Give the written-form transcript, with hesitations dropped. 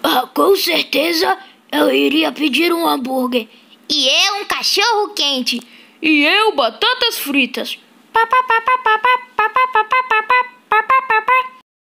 Ah, com certeza eu iria pedir um hambúrguer. E eu um cachorro quente. E eu batatas fritas. Pá, pá, pá, pá,